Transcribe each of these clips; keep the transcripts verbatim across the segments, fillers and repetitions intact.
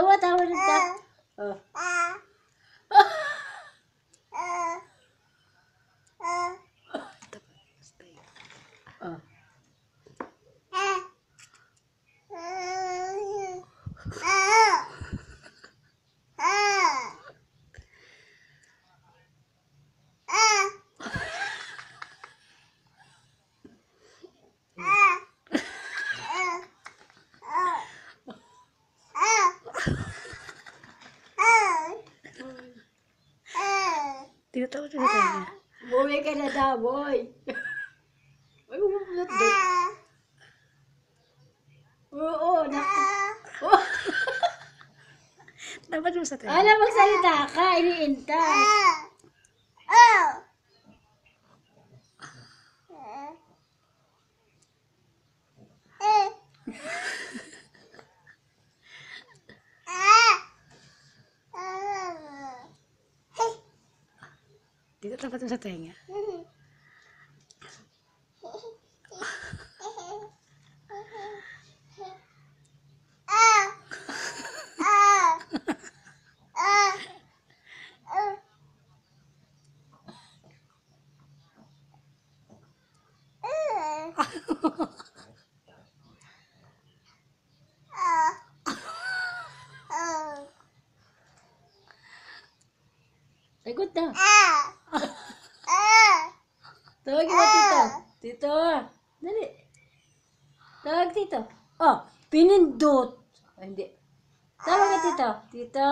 Tawa, tawa na ta. Oh. Oh. Tinatawa na tayo. Boy ka na daw, boy. Ay, umupulot doon. Oo, naku. Oh. Dapat mo sa tayo. Alam, magsalita ka, iniinta. Dito dapat mo sa tenga. Sagot na. Tawagin mo, tito. Tito. Dali. Tawag, tito. Oh, pinindot. Ay, hindi. Tawag ka, tito. Tito.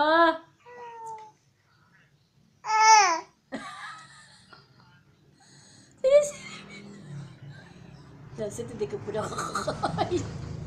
Sinisip. Kasi hindi ka po nakakakain.